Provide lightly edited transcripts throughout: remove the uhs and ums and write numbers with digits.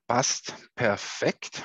Passt perfekt.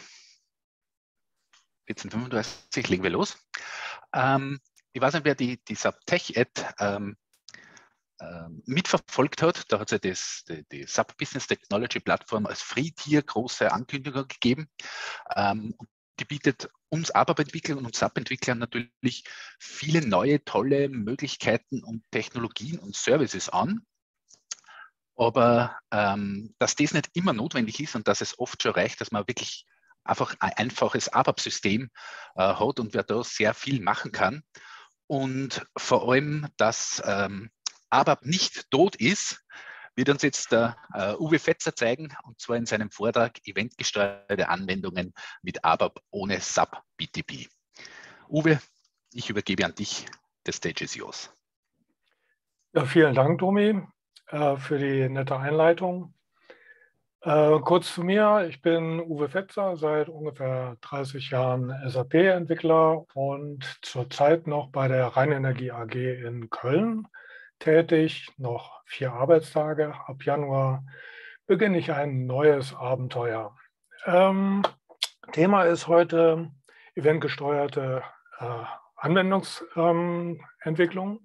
14:35 legen wir los. Ich weiß nicht, wer die SAP Tech-Ad mitverfolgt hat. Da hat es ja die SAP Business Technology Plattform als Free-Tier große Ankündigung gegeben. Die bietet uns ABAP-Entwicklern und SAP-Entwicklern natürlich viele neue, tolle Möglichkeiten und Technologien und Services an. Aber dass das nicht immer notwendig ist und dass es oft schon reicht, dass man wirklich einfach ein einfaches ABAP-System hat und wer da sehr viel machen kann. Und vor allem, dass ABAP nicht tot ist, wird uns jetzt der Uwe Fetzer zeigen, und zwar in seinem Vortrag Eventgesteuerte Anwendungen mit ABAP ohne SAP BTP. Uwe, ich übergebe an dich. The stage is yours. Ja, vielen Dank, Domi, für die nette Einleitung. Kurz zu mir, ich bin Uwe Fetzer, seit ungefähr 30 Jahren SAP-Entwickler und zurzeit noch bei der Rheinenergie AG in Köln tätig, noch 4 Arbeitstage. Ab Januar beginne ich ein neues Abenteuer. Thema ist heute eventgesteuerte Anwendungsentwicklung.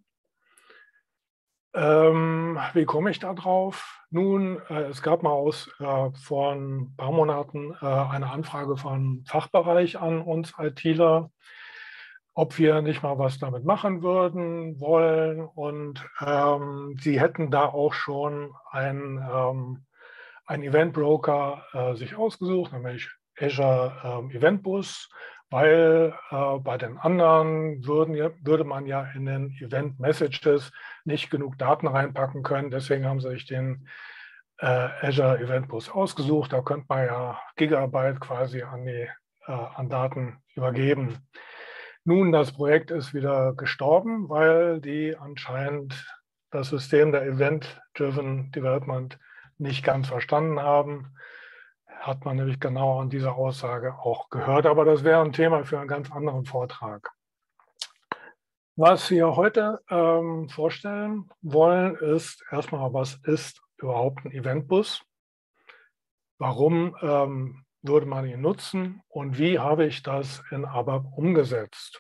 Wie komme ich da drauf? Nun, es gab mal vor ein paar Monaten eine Anfrage von Fachbereich an uns ITler, ob wir nicht mal was damit machen wollen. Und sie hätten da auch schon einen Event-Broker sich ausgesucht, nämlich Azure Eventbus, weil bei den anderen würde man ja in den Event-Messages nicht genug Daten reinpacken können. Deswegen haben sie sich den Azure Eventbus ausgesucht. Da könnte man ja Gigabyte quasi an Daten übergeben. Nun, das Projekt ist wieder gestorben, weil die anscheinend das System der Event-Driven Development nicht ganz verstanden haben. Hat man nämlich genau an dieser Aussage auch gehört. Aber das wäre ein Thema für einen ganz anderen Vortrag. Was wir heute vorstellen wollen, ist erstmal, was ist überhaupt ein Eventbus? Warum würde man ihn nutzen und wie habe ich das in ABAP umgesetzt?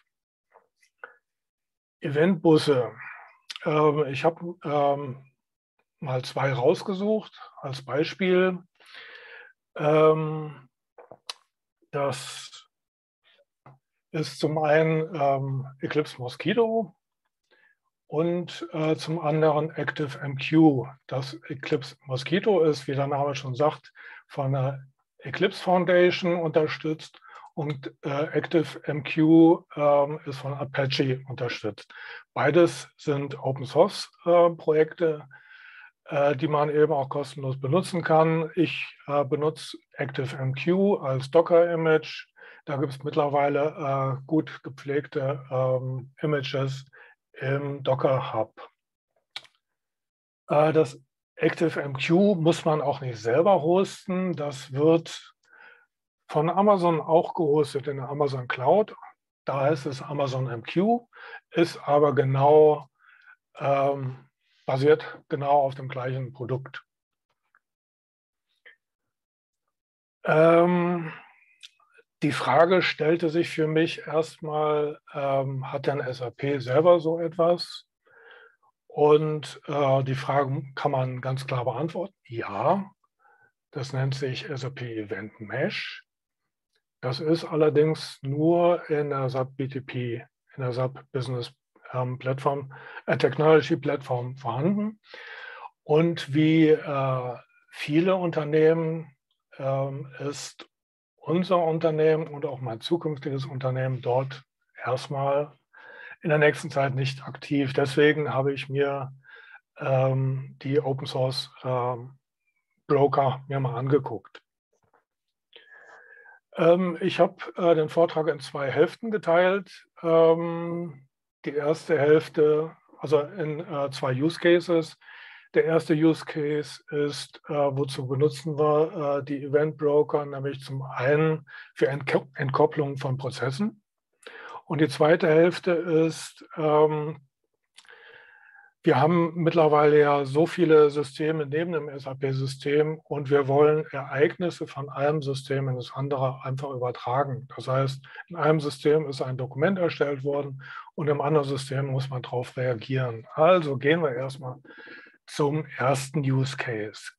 Eventbusse. Ich habe mal 2 rausgesucht als Beispiel. Das ist zum einen Eclipse Mosquito und zum anderen ActiveMQ. Das Eclipse Mosquito ist, wie der Name schon sagt, von der Eclipse Foundation unterstützt und ActiveMQ ist von Apache unterstützt. Beides sind Open-Source-Projekte, die man eben auch kostenlos benutzen kann. Ich benutze ActiveMQ als Docker-Image. Da gibt es mittlerweile gut gepflegte Images im Docker Hub. Das ActiveMQ muss man auch nicht selber hosten. Das wird von Amazon auch gehostet in der Amazon Cloud. Da heißt es Amazon MQ, ist aber basiert genau auf dem gleichen Produkt. Die Frage stellte sich für mich erstmal, hat denn SAP selber so etwas? Und die Frage kann man ganz klar beantworten. Ja, das nennt sich SAP Event Mesh. Das ist allerdings nur in der SAP BTP, in der SAP Business Technology Plattform vorhanden. Und wie viele Unternehmen ist unser Unternehmen und auch mein zukünftiges Unternehmen dort erstmal in der nächsten Zeit nicht aktiv. Deswegen habe ich mir die Open Source Broker mir mal angeguckt. Ich habe den Vortrag in 2 Hälften geteilt. Die erste Hälfte, also in 2 Use Cases. Der erste Use Case ist, wozu benutzen wir die Event Broker, nämlich zum einen für Entkopplung von Prozessen. Und die zweite Hälfte ist, wir haben mittlerweile ja so viele Systeme neben dem SAP-System und wir wollen Ereignisse von einem System in das andere einfach übertragen. Das heißt, in einem System ist ein Dokument erstellt worden und im anderen System muss man darauf reagieren. Also gehen wir erstmal zum ersten Use Case.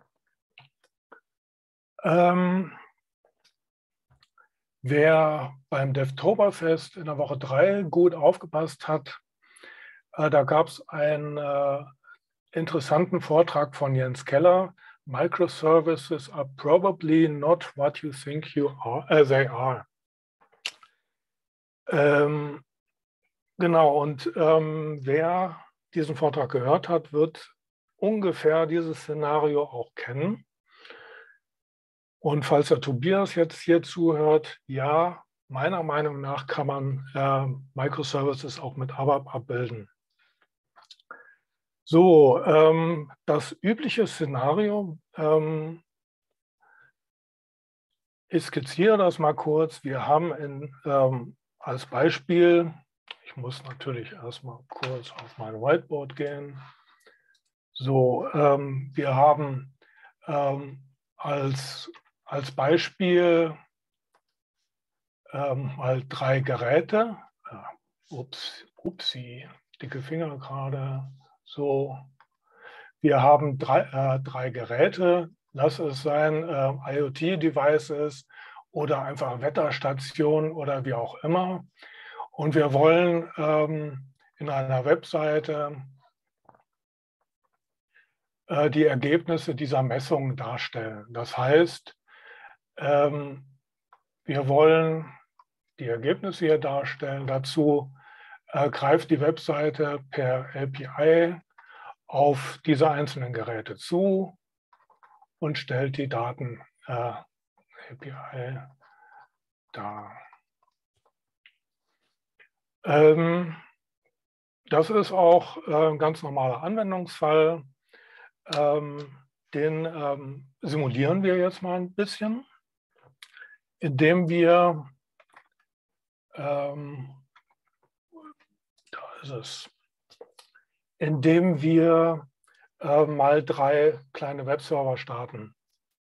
Wer beim Devtoberfest in der Woche 3 gut aufgepasst hat, da gab es einen interessanten Vortrag von Jens Keller. Microservices are probably not what you think they are. Genau, und wer diesen Vortrag gehört hat, wird ungefähr dieses Szenario auch kennen. Und falls der Tobias jetzt hier zuhört, ja, meiner Meinung nach kann man Microservices auch mit ABAP abbilden. So, das übliche Szenario, ich skizziere das mal kurz. Wir haben als Beispiel, ich muss natürlich erstmal kurz auf mein Whiteboard gehen. So, wir haben als Beispiel mal 3 Geräte. Upsi, dicke Finger gerade. So, wir haben drei Geräte. Lass es sein IoT-Devices oder einfach Wetterstationen oder wie auch immer. Und wir wollen in einer Webseite die Ergebnisse dieser Messungen darstellen. Das heißt, wir wollen die Ergebnisse hier darstellen. Dazu greift die Webseite per API auf diese einzelnen Geräte zu und stellt die Daten API dar. Das ist auch ein ganz normaler Anwendungsfall. Den simulieren wir jetzt mal ein bisschen, indem wir, da ist es, indem wir mal 3 kleine Webserver starten.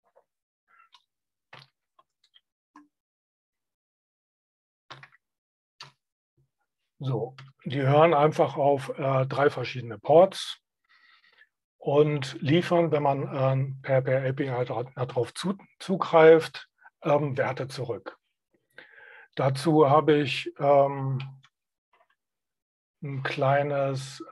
So, die hören einfach auf 3 verschiedene Ports und liefern, wenn man per API darauf zugreift, Werte zurück. Dazu habe ich ein kleine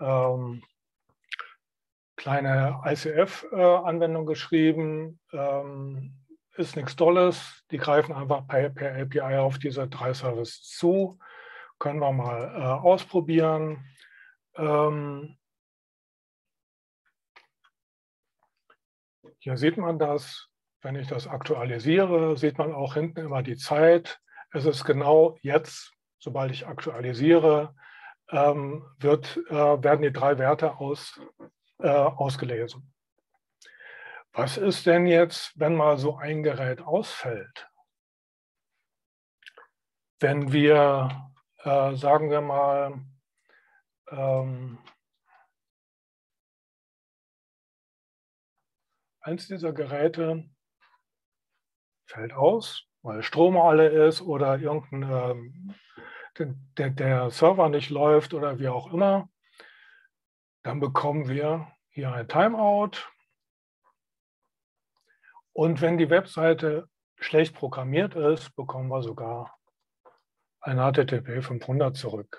ICF-Anwendung geschrieben. Ist nichts Tolles. Die greifen einfach per API auf diese 3 Services zu. Können wir mal ausprobieren. Hier sieht man das. Wenn ich das aktualisiere, sieht man auch hinten immer die Zeit. Es ist genau jetzt, sobald ich aktualisiere, werden die 3 Werte ausgelesen. Was ist denn jetzt, wenn mal so ein Gerät ausfällt? Wenn wir, sagen wir mal, eins dieser Geräte fällt aus, weil Strom alle ist oder der Server nicht läuft oder wie auch immer, dann bekommen wir hier ein Timeout. Und wenn die Webseite schlecht programmiert ist, bekommen wir sogar ein HTTP 500 zurück.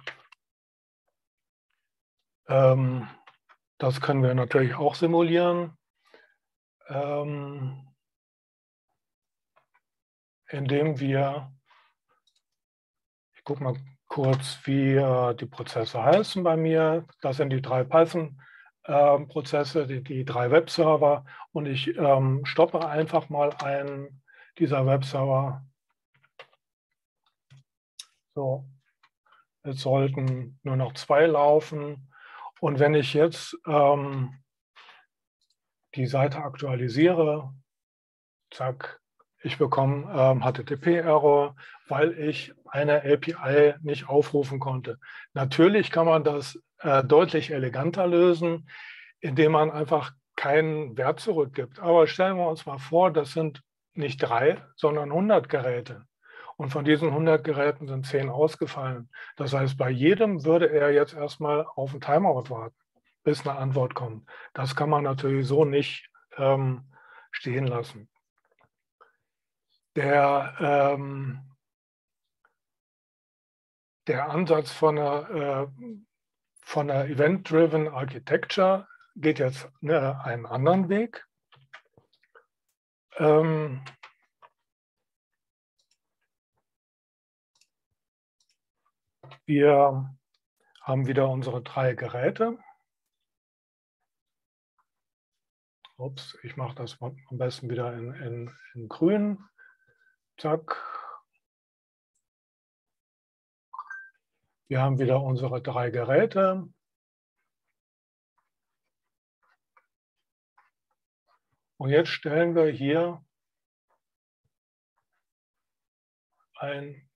Das können wir natürlich auch simulieren, indem wir, ich gucke mal kurz, wie die Prozesse heißen bei mir. Das sind die 3 Python-Prozesse, die 3 Webserver. Und ich stoppe einfach mal einen dieser Webserver. So, jetzt sollten nur noch 2 laufen. Und wenn ich jetzt die Seite aktualisiere, zack, Ich bekomme HTTP-Error, weil ich eine API nicht aufrufen konnte. Natürlich kann man das deutlich eleganter lösen, indem man einfach keinen Wert zurückgibt. Aber stellen wir uns mal vor, das sind nicht 3, sondern 100 Geräte. Und von diesen 100 Geräten sind 10 ausgefallen. Das heißt, bei jedem würde er jetzt erstmal auf ein Timeout warten, bis eine Antwort kommt. Das kann man natürlich so nicht stehen lassen. Der Ansatz von einer Event-Driven Architecture geht jetzt einen anderen Weg. Wir haben wieder unsere 3 Geräte. Ups, ich mache das am besten wieder in grün. Zack. Wir haben wieder unsere 3 Geräte. Und jetzt stellen wir hier ein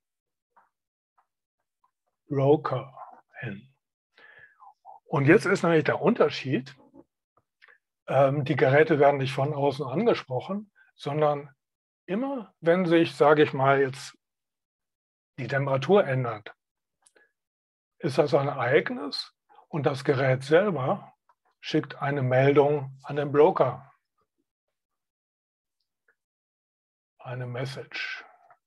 Broker hin. Und jetzt ist nämlich der Unterschied, die Geräte werden nicht von außen angesprochen, sondern immer, wenn sich, sage ich mal, jetzt die Temperatur ändert, ist das ein Ereignis und das Gerät selber schickt eine Meldung an den Broker. Eine Message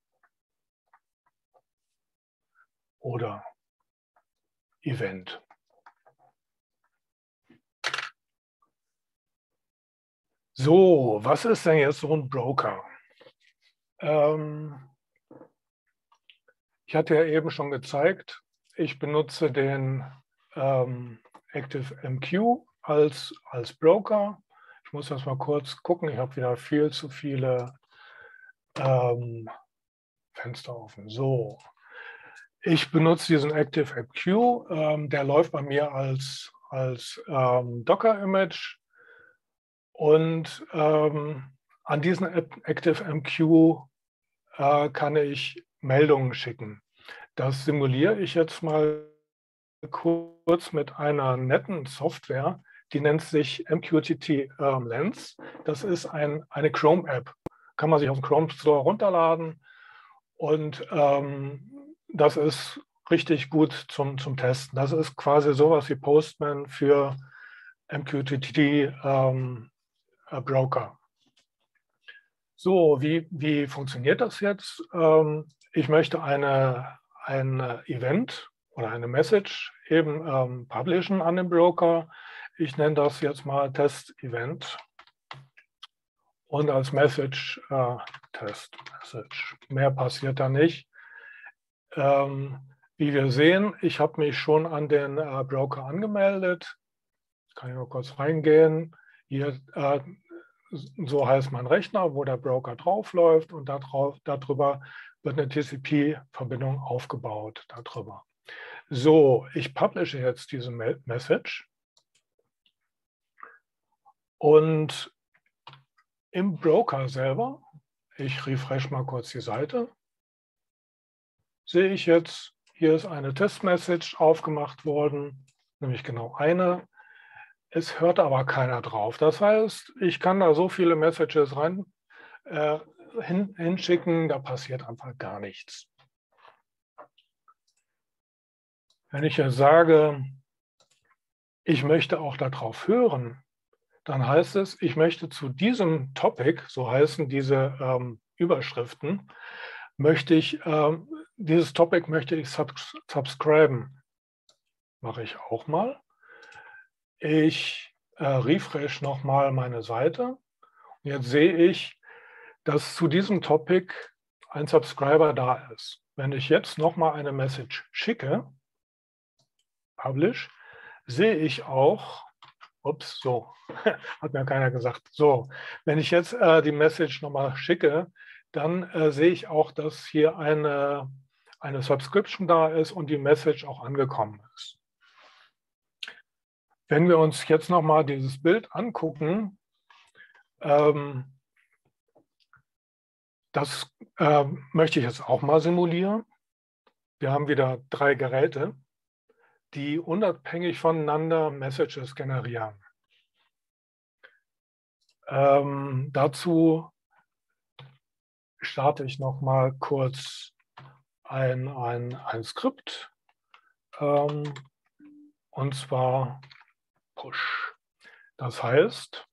oder Event. So, was ist denn jetzt so ein Broker? Ich hatte ja eben schon gezeigt, ich benutze den ActiveMQ als Broker. Ich muss das mal kurz gucken, ich habe wieder viel zu viele Fenster offen. So, ich benutze diesen ActiveMQ, der läuft bei mir als Docker-Image und an diesen ActiveMQ kann ich Meldungen schicken. Das simuliere ich jetzt mal kurz mit einer netten Software, die nennt sich MQTT Lens. Das ist eine Chrome-App. Kann man sich auf dem Chrome Store runterladen und das ist richtig gut zum Testen. Das ist quasi sowas wie Postman für MQTT Broker. So, wie funktioniert das jetzt? Ich möchte ein Event oder eine Message eben publishen an den Broker. Ich nenne das jetzt mal Test-Event und als Message Test-Message. Mehr passiert da nicht. Wie wir sehen, ich habe mich schon an den Broker angemeldet. Kann ich mal kurz reingehen. Hier so heißt mein Rechner, wo der Broker draufläuft und darüber wird eine TCP-Verbindung aufgebaut darüber. So, ich publishe jetzt diese Message und im Broker selber, ich refresh mal kurz die Seite, sehe ich jetzt, hier ist eine Testmessage aufgemacht worden, nämlich genau eine. Es hört aber keiner drauf. Das heißt, ich kann da so viele Messages hinschicken, da passiert einfach gar nichts. Wenn ich jetzt sage, ich möchte auch darauf hören, dann heißt es, ich möchte zu diesem Topic, so heißen diese Überschriften, dieses Topic möchte ich subscriben. Mache ich auch mal. Ich refresh nochmal meine Seite. Und jetzt sehe ich, dass zu diesem Topic ein Subscriber da ist. Wenn ich jetzt nochmal eine Message schicke, Publish, sehe ich auch, ups, so, hat mir keiner gesagt. So, wenn ich jetzt die Message nochmal schicke, dann sehe ich auch, dass hier eine Subscription da ist und die Message auch angekommen ist. Wenn wir uns jetzt nochmal dieses Bild angucken, dann Das möchte ich jetzt auch mal simulieren. Wir haben wieder 3 Geräte, die unabhängig voneinander Messages generieren. Dazu starte ich noch mal kurz ein Skript, und zwar Push. Das heißt,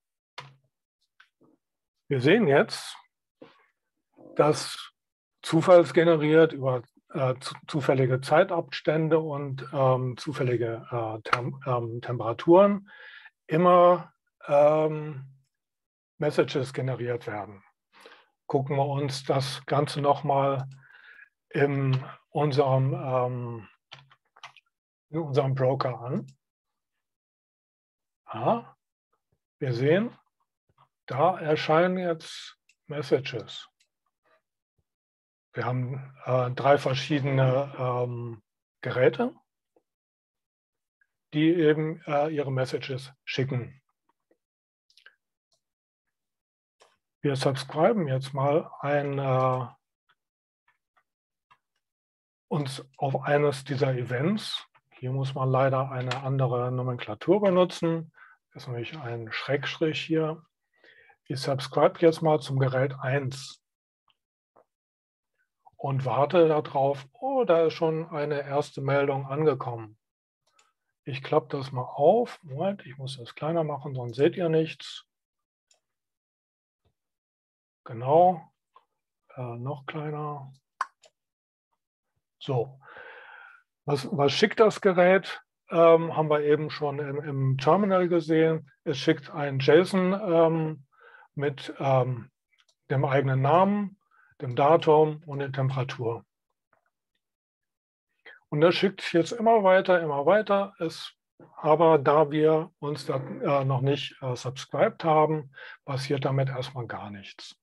wir sehen jetzt, dass zufallsgeneriert über zufällige Zeitabstände und zufällige Temperaturen immer Messages generiert werden. Gucken wir uns das Ganze nochmal in unserem Broker an. Wir sehen, da erscheinen jetzt Messages. Wir haben 3 verschiedene Geräte, die eben ihre Messages schicken. Wir subscriben jetzt mal uns auf eines dieser Events. Hier muss man leider eine andere Nomenklatur benutzen. Das ist nämlich ein Schrägstrich hier. Ich subscribe jetzt mal zum Gerät 1 und warte darauf, oh, da ist schon eine erste Meldung angekommen. Ich klappe das mal auf. Moment, ich muss das kleiner machen, sonst seht ihr nichts. Genau, noch kleiner. So, was schickt das Gerät? Haben wir eben schon im Terminal gesehen. Es schickt ein JSON mit dem eigenen Namen, dem Datum und der Temperatur. Und das schickt jetzt immer weiter, immer weiter. Aber da wir uns da noch nicht subscribed haben, passiert damit erstmal gar nichts.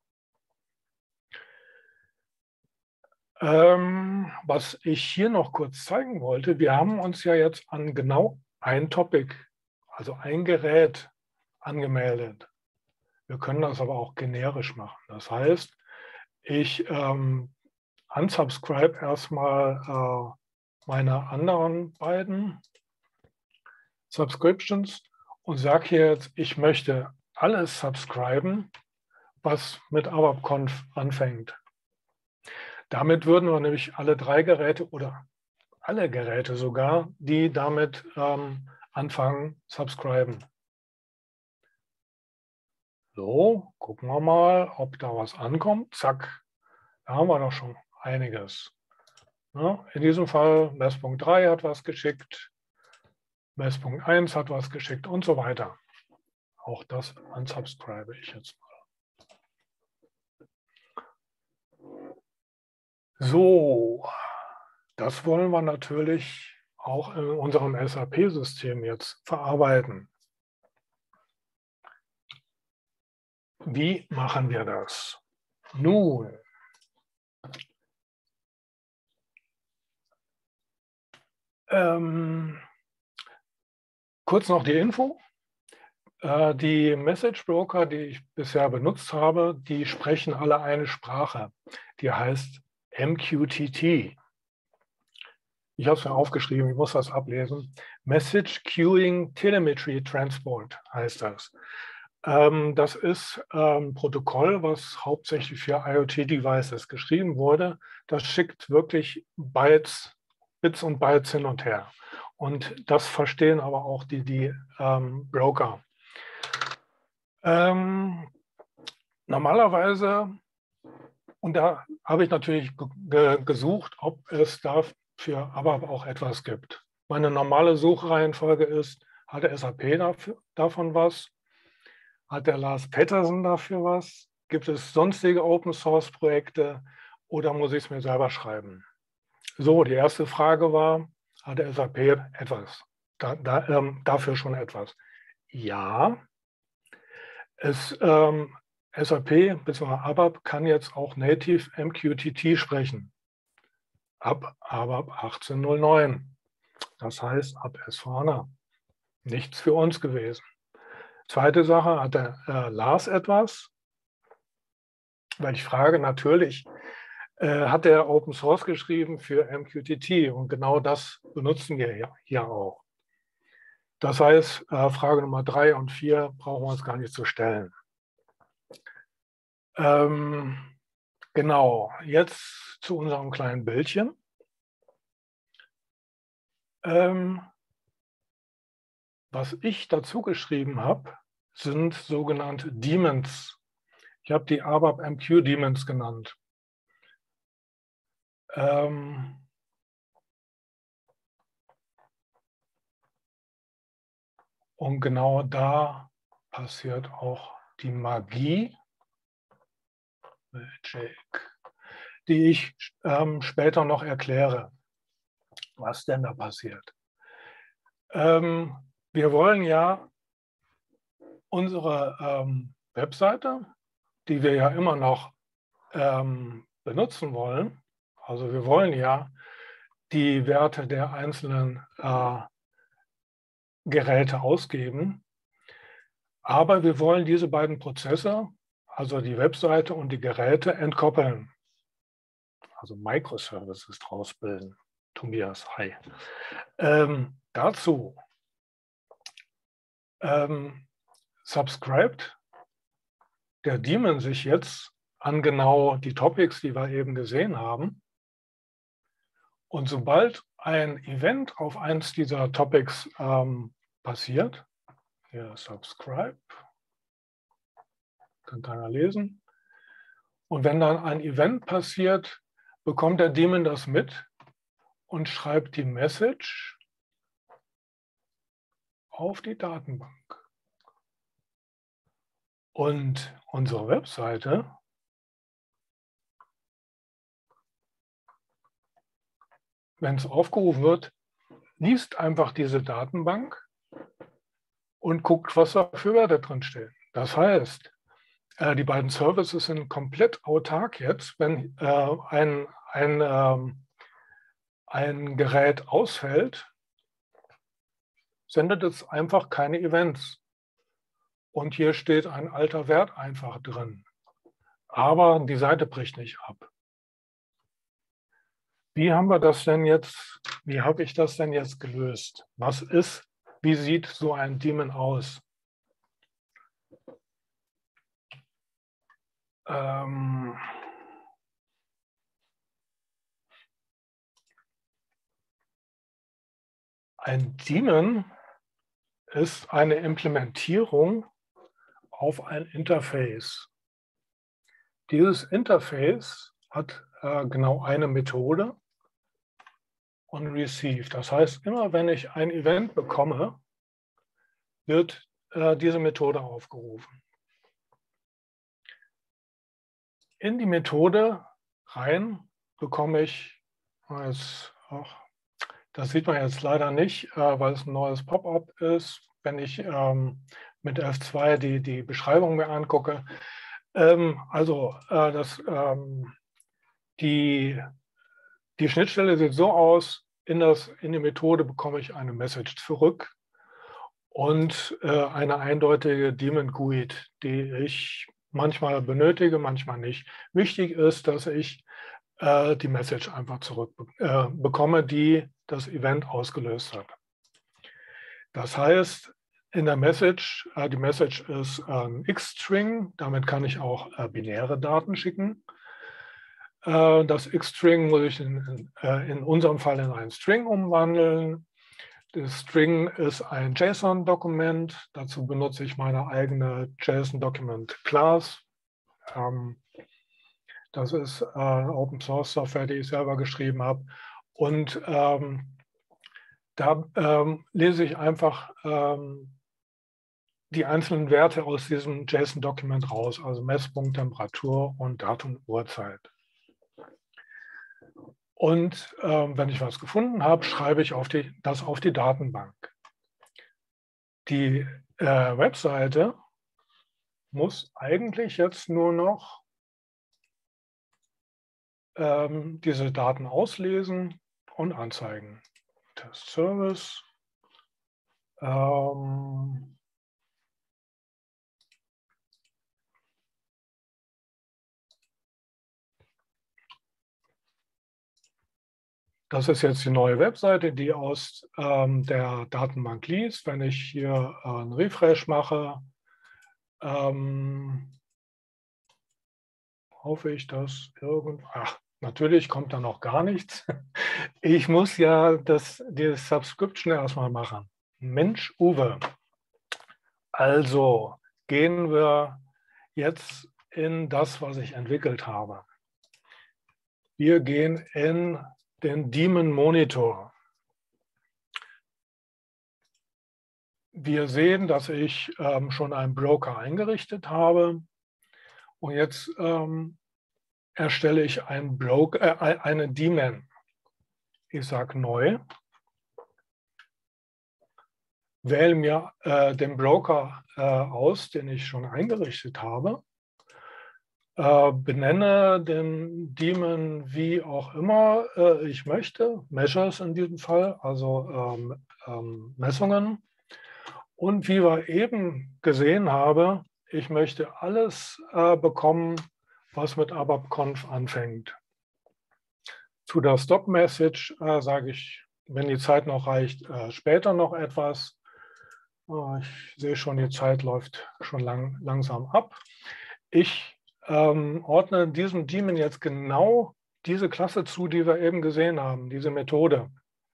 Was ich hier noch kurz zeigen wollte, wir haben uns ja jetzt an genau ein Topic, also ein Gerät, angemeldet. Wir können das aber auch generisch machen. Das heißt, ich unsubscribe erstmal meine anderen beiden Subscriptions und sage hier jetzt, ich möchte alles subscriben, was mit ABAP-Conf anfängt. Damit würden wir nämlich alle 3 Geräte oder alle Geräte sogar, die damit anfangen, subscriben. So, gucken wir mal, ob da was ankommt. Zack, da haben wir doch schon einiges. Ja, in diesem Fall Mess.3 hat was geschickt, Mess.1 hat was geschickt und so weiter. Auch das unsubscribe ich jetzt mal. So, das wollen wir natürlich auch in unserem SAP-System jetzt verarbeiten. Wie machen wir das? Nun, kurz noch die Info. Die Message Broker, die ich bisher benutzt habe, die sprechen alle eine Sprache. Die heißt MQTT. Ich habe es mir aufgeschrieben, ich muss das ablesen. Message Queuing Telemetry Transport heißt das. Das ist ein Protokoll, was hauptsächlich für IoT-Devices geschrieben wurde. Das schickt wirklich Bits und Bytes hin und her. Und das verstehen aber auch die Broker. Normalerweise, und da habe ich natürlich gesucht, ob es dafür aber auch etwas gibt. Meine normale Suchreihenfolge ist, hat der SAP davon was? Hat der Lars Pettersen dafür was? Gibt es sonstige Open-Source-Projekte oder muss ich es mir selber schreiben? So, die erste Frage war, hat der SAP etwas? Dafür schon etwas? Ja. SAP bzw. ABAP kann jetzt auch Native MQTT sprechen. Ab ABAP 18.09. Das heißt ab S/4HANA. Nichts für uns gewesen. Zweite Sache, hat der Lars etwas? Weil ich frage, natürlich hat er Open Source geschrieben für MQTT und genau das benutzen wir hier auch. Das heißt, Frage Nummer 3 und 4 brauchen wir uns gar nicht zu stellen. Genau, jetzt zu unserem kleinen Bildchen. Was ich dazu geschrieben habe, sind sogenannte Daemons. Ich habe die ABAP MQ Daemons genannt. Und genau da passiert auch die Magie, die ich später noch erkläre, was denn da passiert. Wir wollen ja unsere Webseite, die wir ja immer noch benutzen wollen, also wir wollen ja die Werte der einzelnen Geräte ausgeben, aber wir wollen diese beiden Prozesse, also die Webseite und die Geräte, entkoppeln. Also Microservices draus bilden. Tobias, hi. Dazu subscribed der Daemon sich jetzt an genau die Topics, die wir eben gesehen haben. Und sobald ein Event auf eins dieser Topics passiert, hier subscribe, kann keiner lesen. Und wenn dann ein Event passiert, bekommt der Daemon das mit und schreibt die Message auf die Datenbank. Und unsere Webseite wenn es aufgerufen wird, liest einfach diese Datenbank und guckt, was da für Werte drin stehen. Das heißt, die beiden Services sind komplett autark jetzt. Wenn ein Gerät ausfällt, sendet es einfach keine Events. Und hier steht ein alter Wert einfach drin. Aber die Seite bricht nicht ab. Wie haben wir das denn jetzt, wie habe ich das denn jetzt gelöst? Wie sieht so ein Daemon aus? Ein Daemon ist eine Implementierung auf ein Interface. Dieses Interface hat genau eine Methode on Receive. Das heißt, immer wenn ich ein Event bekomme, wird diese Methode aufgerufen. In die Methode rein bekomme ich, das sieht man jetzt leider nicht, weil es ein neues Pop-up ist, wenn ich mit F2 die Beschreibung mir angucke. Die Schnittstelle sieht so aus, in die Methode bekomme ich eine Message zurück und eine eindeutige Daemon GUID, die ich manchmal benötige, manchmal nicht. Wichtig ist, dass ich die Message einfach zurückbekomme, die das Event ausgelöst hat. Das heißt, in der Message, die Message ist ein X-String, damit kann ich auch binäre Daten schicken. Das X-String muss ich in unserem Fall in einen String umwandeln. Das String ist ein JSON-Dokument. Dazu benutze ich meine eigene JSON-Document-Class. Das ist Open-Source-Software, die ich selber geschrieben habe. Und da lese ich einfach die einzelnen Werte aus diesem JSON-Dokument raus, also Messpunkt, Temperatur und Datum, Uhrzeit. Und wenn ich was gefunden habe, schreibe ich das auf die Datenbank. Die Webseite muss eigentlich jetzt nur noch diese Daten auslesen und anzeigen. Test Service. Das ist jetzt die neue Webseite, die aus der Datenbank liest. Wenn ich hier einen Refresh mache, hoffe ich, dass natürlich kommt da noch gar nichts. Ich muss ja die Subscription erstmal machen. Mensch, Uwe. Also gehen wir jetzt in das, was ich entwickelt habe. Wir gehen in den Daemon Monitor. Wir sehen, dass ich schon einen Broker eingerichtet habe. Und jetzt erstelle ich einen eine Daemon. Ich sage neu. Wähle mir den Broker aus, den ich schon eingerichtet habe. Benenne den Daemon wie auch immer ich möchte. Measures in diesem Fall, also Messungen. Und wie wir eben gesehen haben, ich möchte alles bekommen, was mit ABAP-Conf anfängt. Zu der Stop-Message sage ich, wenn die Zeit noch reicht, später noch etwas. Ich sehe schon, die Zeit läuft schon langsam ab. Ich ordne diesem Daemon jetzt genau diese Klasse zu, die wir eben gesehen haben, diese Methode.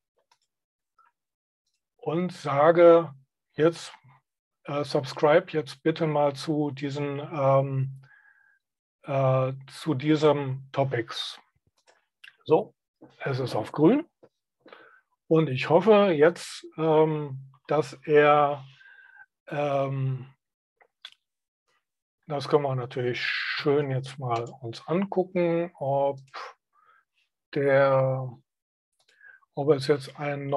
Und sage jetzt, subscribe jetzt bitte mal zu diesem Topics. So, es ist auf grün. Und ich hoffe jetzt, dass er, das können wir natürlich schön jetzt mal uns angucken, ob es jetzt eine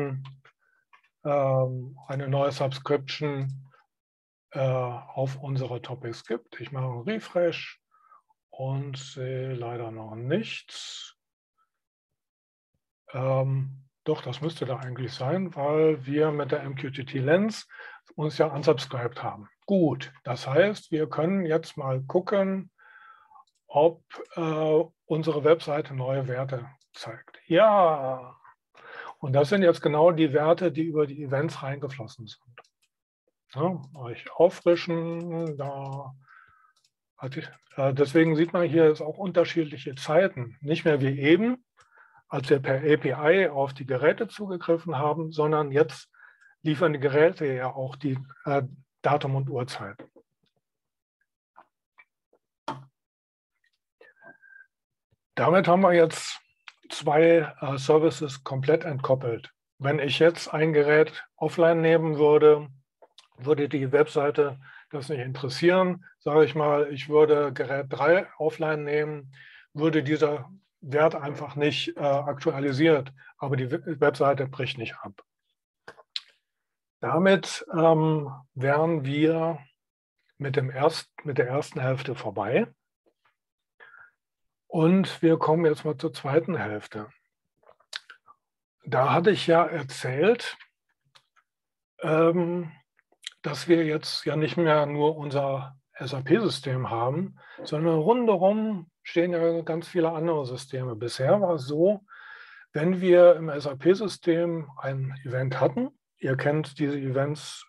neue Subscription auf unsere Topics gibt. Ich mache einen Refresh und sehe leider noch nichts. Doch, das müsste da eigentlich sein, weil wir mit der MQTT Lens uns ja unsubscribed haben. Gut, das heißt, wir können jetzt mal gucken, ob unsere Webseite neue Werte zeigt. Ja, und das sind jetzt genau die Werte, die über die Events reingeflossen sind. Ja, ich auffrischen, deswegen sieht man hier jetzt auch unterschiedliche Zeiten. Nicht mehr wie eben, als wir per API auf die Geräte zugegriffen haben, sondern jetzt liefern die Geräte ja auch die Datum und Uhrzeit. Damit haben wir jetzt zwei Services komplett entkoppelt. Wenn ich jetzt ein Gerät offline nehmen würde, würde die Webseite das nicht interessieren. Sage ich mal, ich würde Gerät 3 offline nehmen, würde dieser Wert einfach nicht aktualisiert, aber die Webseite bricht nicht ab. Damit wären wir mit der ersten Hälfte vorbei. Und wir kommen jetzt mal zur zweiten Hälfte. Da hatte ich ja erzählt, dass wir jetzt ja nicht mehr nur unser SAP-System haben, sondern rundherum stehen ja ganz viele andere Systeme. Bisher war es so, wenn wir im SAP-System ein Event hatten, ihr kennt diese Events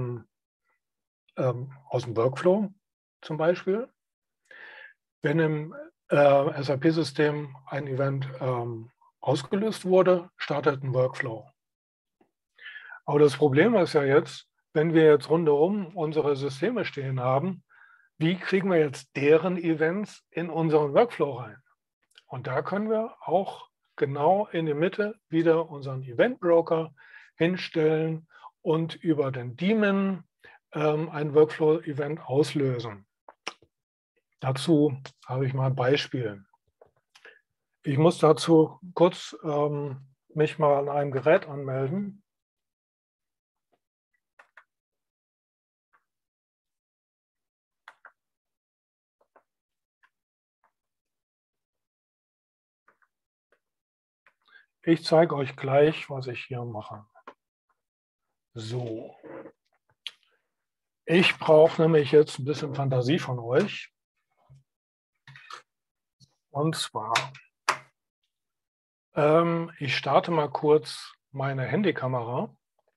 aus dem Workflow zum Beispiel, wenn im SAP-System ein Event ausgelöst wurde, startet ein Workflow. Aber das Problem ist ja jetzt, wenn wir jetzt rundherum unsere Systeme stehen haben, wie kriegen wir jetzt deren Events in unseren Workflow rein? Und da können wir auch genau in die Mitte wieder unseren Event-Broker hinstellen und über den Daemon ein Workflow-Event auslösen. Dazu habe ich mal ein Beispiel. Ich muss dazu kurz mich mal an einem Gerät anmelden. Ich zeige euch gleich, was ich hier mache. So. Ich brauche nämlich jetzt ein bisschen Fantasie von euch. Und zwar Ich starte mal kurz meine Handykamera.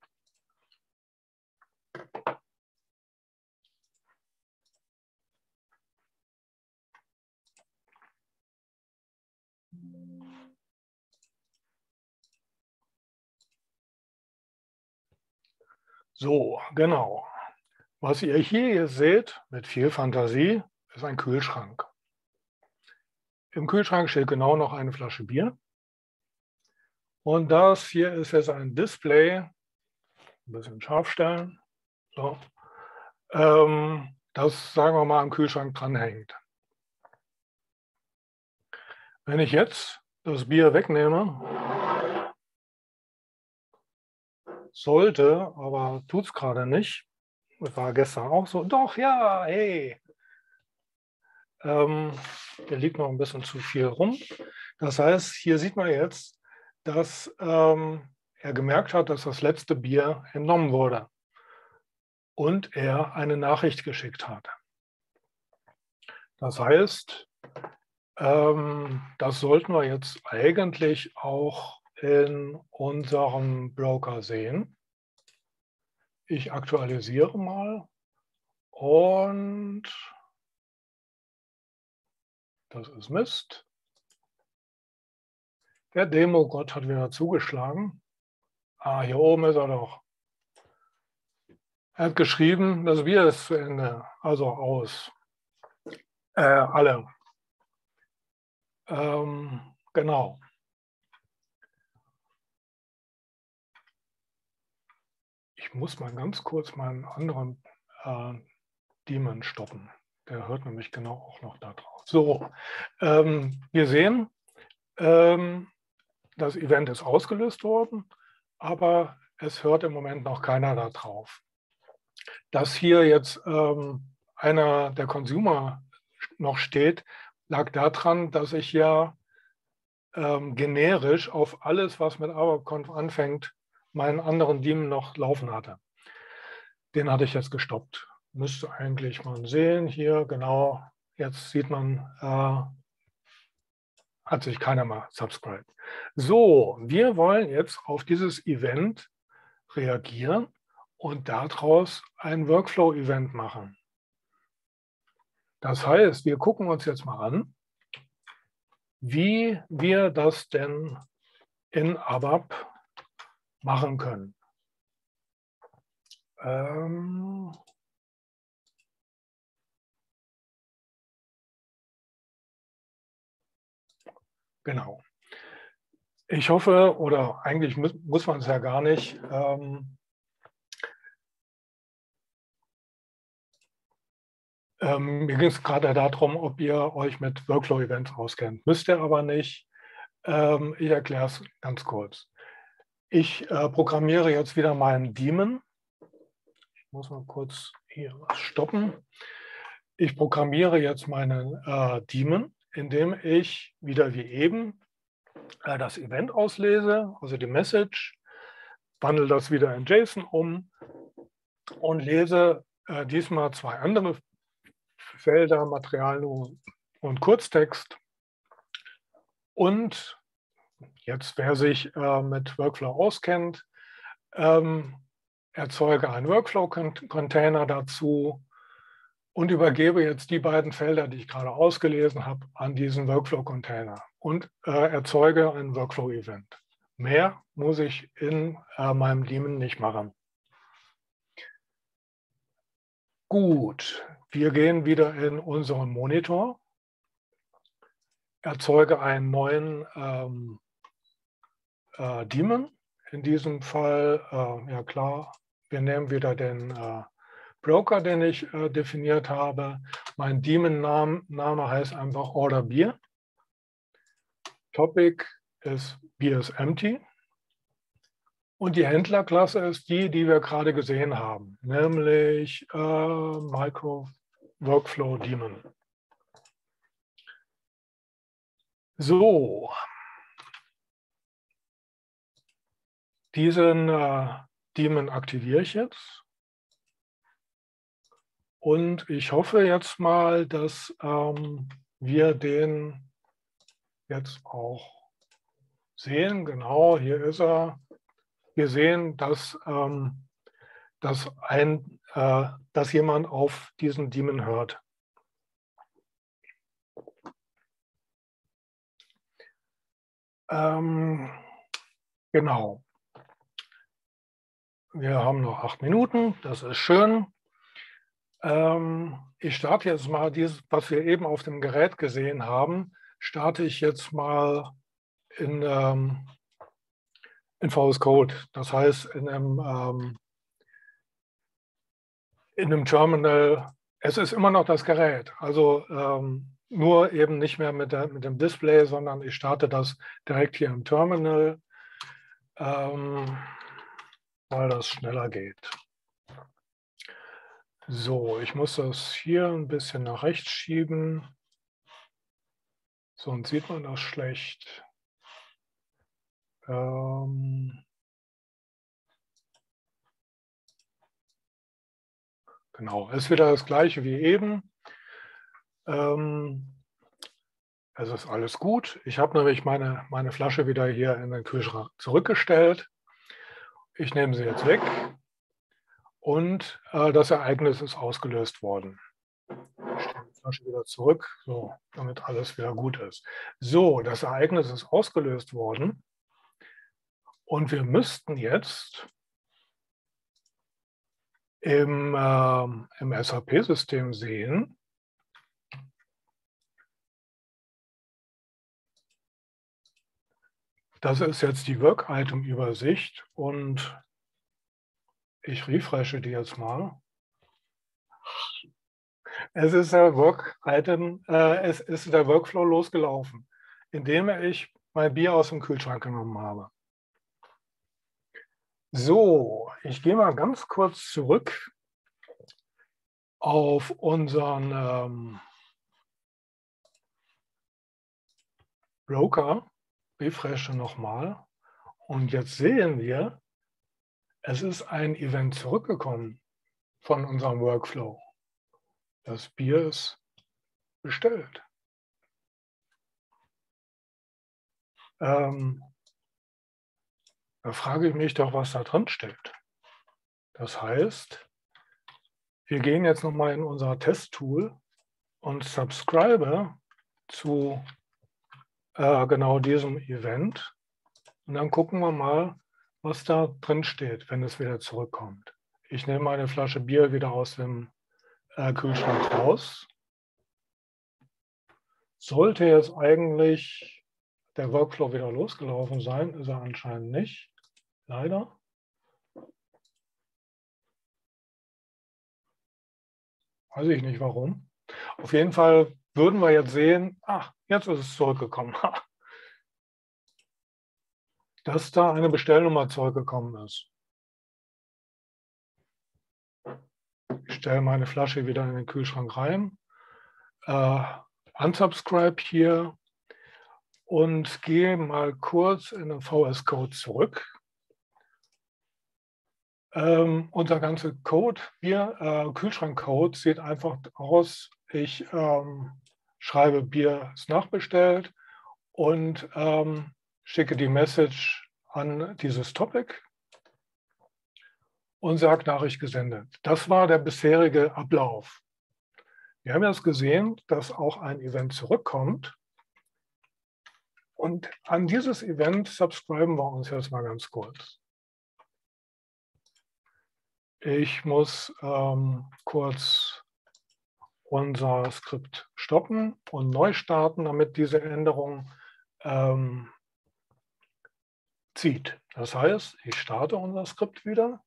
So, genau. Was ihr hier seht, mit viel Fantasie, ist ein Kühlschrank. Im Kühlschrank steht genau noch eine Flasche Bier. Und das hier ist jetzt ein Display, ein bisschen scharf stellen, so, das, sagen wir mal, am Kühlschrank dranhängt. Wenn ich jetzt das Bier wegnehme, sollte, aber tut es gerade nicht, das war gestern auch so, doch, ja, hey, hier liegt noch ein bisschen zu viel rum. Das heißt, hier sieht man jetzt, dass er gemerkt hat, dass das letzte Bier entnommen wurde und er eine Nachricht geschickt hat. Das heißt, das sollten wir jetzt eigentlich auch in unserem Broker sehen. Ich aktualisiere mal und das ist Mist. Der Demo-Gott hat wieder zugeschlagen. Ah, hier oben ist er doch. Er hat geschrieben, das Bier ist zu Ende, also aus. Alle. Genau. Ich muss mal ganz kurz meinen anderen Daemon stoppen. Der hört nämlich genau auch noch da drauf. So, wir sehen, das Event ist ausgelöst worden, aber es hört im Moment noch keiner da drauf. Dass hier jetzt einer der Consumer noch steht, lag daran, dass ich ja generisch auf alles, was mit ABAP-Conf anfängt, meinen anderen Daemon noch laufen hatte. Den hatte ich jetzt gestoppt. Müsste eigentlich man sehen hier, genau, jetzt sieht man, hat sich keiner mal subscribed. So, wir wollen jetzt auf dieses Event reagieren und daraus ein Workflow-Event machen. Das heißt, wir gucken uns jetzt mal an, wie wir das denn in ABAP machen können. Genau. Ich hoffe, oder eigentlich muss man es ja gar nicht, mir ging es gerade darum, ob ihr euch mit Workflow-Events auskennt. Müsst ihr aber nicht. Ich erkläre es ganz kurz. Ich programmiere jetzt wieder meinen Daemon. Ich muss mal kurz hier was stoppen. Ich programmiere jetzt meinen Daemon, indem ich wieder wie eben das Event auslese, also die Message, wandle das wieder in JSON um und lese diesmal zwei andere Felder, Material und Kurztext. Und jetzt, wer sich mit Workflow auskennt, erzeuge einen Workflow-Container dazu und übergebe jetzt die beiden Felder, die ich gerade ausgelesen habe, an diesen Workflow-Container und erzeuge ein Workflow-Event. Mehr muss ich in meinem Daemon nicht machen. Gut, wir gehen wieder in unseren Monitor, erzeuge einen neuen Daemon. In diesem Fall, ja klar, wir nehmen wieder den Broker, den ich definiert habe. Mein Daemon-Name heißt einfach Order Beer. Topic ist Beer is empty. Und die Händlerklasse ist die, die wir gerade gesehen haben, nämlich Micro Workflow Daemon. So, diesen Daemon aktiviere ich jetzt. Und ich hoffe jetzt mal, dass wir den jetzt auch sehen, genau, hier ist er. Wir sehen, dass jemand auf diesen Daemon hört. Genau. Wir haben noch 8 Minuten, das ist schön. Ich starte jetzt mal dieses, was wir eben auf dem Gerät gesehen haben, starte ich jetzt mal in VS Code. Das heißt, in einem Terminal, es ist immer noch das Gerät. Also nur eben nicht mehr mit dem Display, sondern ich starte das direkt hier im Terminal, weil das schneller geht. So, ich muss das hier ein bisschen nach rechts schieben. Sonst sieht man das schlecht. Genau, ist wieder das gleiche wie eben. Es ist alles gut. Ich habe nämlich meine Flasche wieder hier in den Kühlschrank zurückgestellt. Ich nehme sie jetzt weg und das Ereignis ist ausgelöst worden. Ich stelle die Flasche wieder zurück, so, damit alles wieder gut ist. So, das Ereignis ist ausgelöst worden und wir müssten jetzt im SAP-System sehen, das ist jetzt die Work-Item-Übersicht und ich refreshe die jetzt mal. Es ist der es ist der Workflow losgelaufen, indem ich mein Bier aus dem Kühlschrank genommen habe. So, ich gehe mal ganz kurz zurück auf unseren Broker, refreshe nochmal und jetzt sehen wir, es ist ein Event zurückgekommen von unserem Workflow. Das Bier ist bestellt. Da frage ich mich doch, was da drin steht. Das heißt, wir gehen jetzt nochmal in unser Testtool und subscribe zu genau diesem Event. Und dann gucken wir mal, was da drin steht, wenn es wieder zurückkommt. Ich nehme eine Flasche Bier wieder aus dem Kühlschrank raus. Sollte jetzt eigentlich der Workflow wieder losgelaufen sein, ist er anscheinend nicht. Leider. Weiß ich nicht warum. Auf jeden Fall würden wir jetzt sehen, jetzt ist es zurückgekommen. Dass da eine Bestellnummer zurückgekommen ist. Ich stelle meine Flasche wieder in den Kühlschrank rein, unsubscribe hier und gehe mal kurz in den VS Code zurück. Unser ganzer Code, Kühlschrankcode sieht einfach aus, ich schreibe Bier ist nachbestellt und schicke die Message an dieses Topic und sage Nachricht gesendet. Das war der bisherige Ablauf. Wir haben jetzt gesehen, dass auch ein Event zurückkommt. Und an dieses Event subscriben wir uns jetzt mal ganz kurz. Ich muss kurz unser Skript stoppen und neu starten, damit diese Änderung zieht. Das heißt, ich starte unser Skript wieder.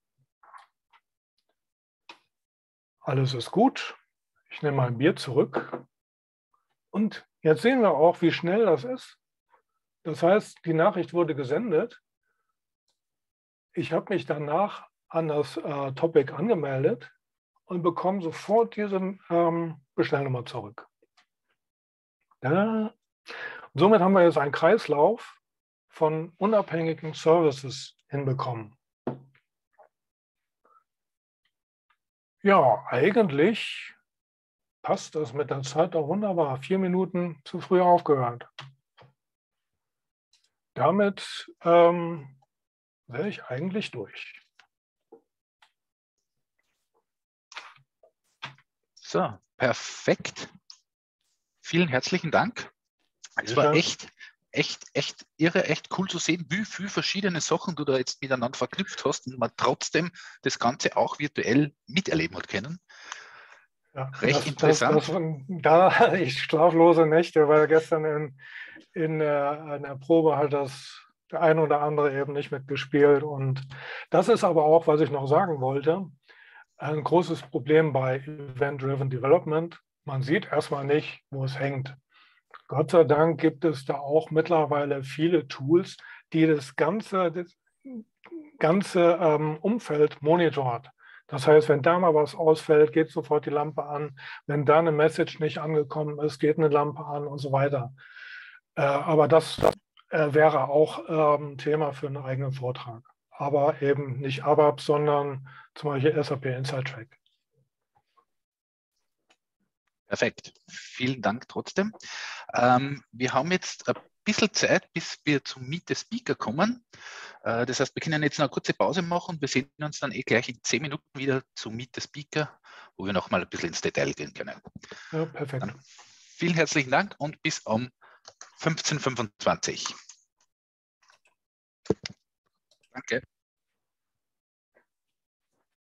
Alles ist gut. Ich nehme mein Bier zurück. Und jetzt sehen wir auch, wie schnell das ist. Das heißt, die Nachricht wurde gesendet. Ich habe mich danach an das Topic angemeldet und bekomme sofort diese Bestellnummer zurück. Ja. Somit haben wir jetzt einen Kreislauf von unabhängigen Services hinbekommen. Ja, eigentlich passt das mit der Zeit doch wunderbar. 4 Minuten zu früh aufgehört. damit wäre ich eigentlich durch. So, perfekt. Vielen herzlichen Dank. Es war echt irre, echt cool zu sehen, wie viele verschiedene Sachen du da jetzt miteinander verknüpft hast und man trotzdem das Ganze auch virtuell miterleben hat können. Ja, Recht interessant. da hatte ich schlaflose Nächte, weil gestern in der Probe hat der eine oder andere eben nicht mitgespielt. Und das ist aber auch, was ich noch sagen wollte, ein großes Problem bei Event-Driven Development. Man sieht erstmal nicht, wo es hängt. Gott sei Dank gibt es da auch mittlerweile viele Tools, die das ganze Umfeld monitort. Das heißt, wenn da mal was ausfällt, geht sofort die Lampe an. Wenn da eine Message nicht angekommen ist, geht eine Lampe an und so weiter. Aber das wäre auch Thema für einen eigenen Vortrag. Aber eben nicht ABAP, sondern zum Beispiel SAP Inside Track. Perfekt. Vielen Dank trotzdem. Wir haben jetzt ein bisschen Zeit, bis wir zum Meet the Speaker kommen. Das heißt, wir können jetzt noch eine kurze Pause machen und wir sehen uns dann gleich in 10 Minuten wieder zum Meet the Speaker, wo wir nochmal ein bisschen ins Detail gehen können. Ja, perfekt. Dann vielen herzlichen Dank und bis um 15:25 Uhr. Danke.